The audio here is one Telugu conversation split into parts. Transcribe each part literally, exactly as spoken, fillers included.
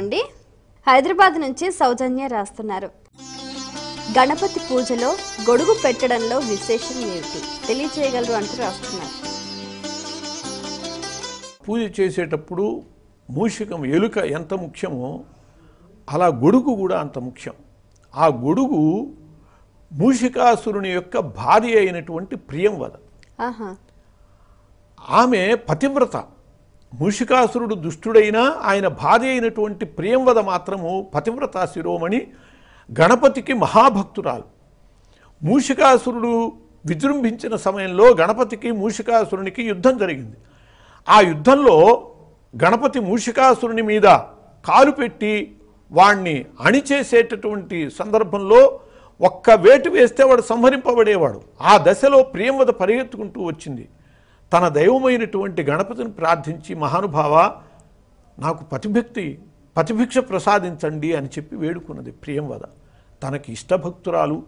అండి. హైదరాబాద్ నుంచి సౌజన్య రాస్తున్నారు. గణపతి పూజలో గొడుగు పెట్టడంలో విశేషం ఏమిటి తెలియజేయగలరు అంటూ రాస్తున్నారు. పూజ చేసేటప్పుడు మూషికం ఎలుక ఎంత ముఖ్యమో అలా గొడుగు కూడా అంత ముఖ్యం. ఆ గొడుగు మూషికాసురుని యొక్క భార్య అయినటువంటి ప్రియంవద. ఆహా. ఆమె పతివ్రత. మూషికాసురుడు దుష్టుడైనా ఆయన భార్య అయినటువంటి ప్రియంవద మాత్రము పతివ్రత శిరోమణి, గణపతికి మహాభక్తురాలు. మూషికాసురుడు విజృంభించిన సమయంలో గణపతికి మూషికాసురునికి యుద్ధం జరిగింది. ఆ యుద్ధంలో గణపతి మూషికాసురుని మీద కాలు పెట్టి వాణ్ణి అణిచేసేటటువంటి సందర్భంలో ఒక్క వేటు వేస్తే వాడు సంహరింపబడేవాడు. ఆ దశలో ప్రియంవద పరిగెత్తుకుంటూ వచ్చింది. తన దైవమైనటువంటి గణపతిని ప్రార్థించి, మహానుభావ నాకు పతిభక్తి పతిభిక్ష ప్రసాదించండి అని చెప్పి వేడుకున్నది ప్రియంవద. తనకి ఇష్టభక్తురాలు,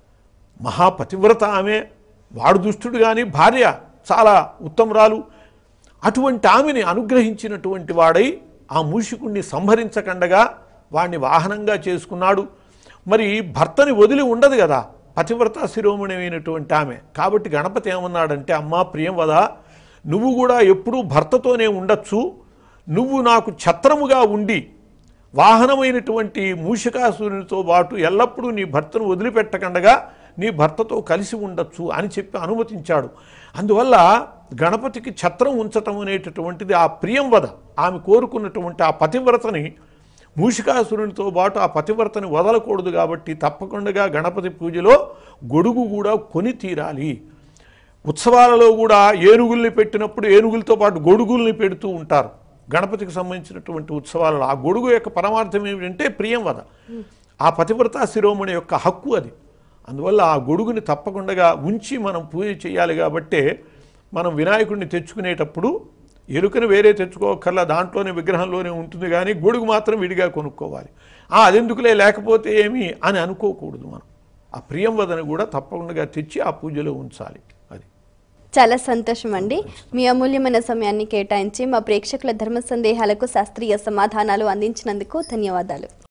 మహాపతివ్రత ఆమె. వాడు దుష్టుడు కానీ భార్య చాలా ఉత్తమరాలు. అటువంటి ఆమెని అనుగ్రహించినటువంటి వాడై ఆ మూషికుణ్ణి సంహరించకుండగా వాణ్ణి వాహనంగా చేసుకున్నాడు. మరి భర్తని వదిలి ఉండదు కదా పతివ్రత శిరోమణి అయినటువంటి ఆమె. కాబట్టి గణపతి ఏమన్నాడంటే, అమ్మా ప్రియంవద, నువ్వు కూడా ఎప్పుడూ భర్తతోనే ఉండొచ్చు. నువ్వు నాకు ఛత్రముగా ఉండి వాహనమైనటువంటి మూషికాసురునితో పాటు ఎల్లప్పుడూ నీ భర్తను వదిలిపెట్టకుండగా నీ భర్తతో కలిసి ఉండొచ్చు అని చెప్పి అనుమతించాడు. అందువల్ల గణపతికి ఛత్రం ఉంచటం అనేటటువంటిది ఆ ప్రియంవద ఆమె కోరుకున్నటువంటి ఆ పతివ్రతని, మూషికాసురునితో పాటు ఆ పతివ్రతని వదలకూడదు. కాబట్టి తప్పకుండా గణపతి పూజలో గొడుగు కూడా కొని తీరాలి. ఉత్సవాలలో కూడా ఏనుగుల్ని పెట్టినప్పుడు ఏనుగులతో పాటు గొడుగుల్ని పెడుతూ ఉంటారు గణపతికి సంబంధించినటువంటి ఉత్సవాలలో. ఆ గొడుగు యొక్క పరమార్థం ఏమిటంటే ప్రియంవద, ఆ పతివ్రత శిరోమణి యొక్క హక్కు అది. అందువల్ల ఆ గొడుగుని తప్పకుండా ఉంచి మనం పూజ చేయాలి. కాబట్టే మనం వినాయకుడిని తెచ్చుకునేటప్పుడు ఎలుకను వేరే తెచ్చుకోకర్లా, దాంట్లోనే విగ్రహంలోనే ఉంటుంది, కానీ గొడుగు మాత్రం విడిగా కొనుక్కోవాలి. అదెందుకులే లేకపోతే ఏమి అని అనుకోకూడదు. మనం ఆ ప్రియంవదని కూడా తప్పకుండా తెచ్చి ఆ పూజలో ఉంచాలి. అది చాలా సంతోషం అండి. మీ అమూల్యమైన సమయాన్ని కేటాయించి మా ప్రేక్షకుల ధర్మ సందేహాలకు శాస్త్రీయ సమాధానాలు అందించినందుకు ధన్యవాదాలు.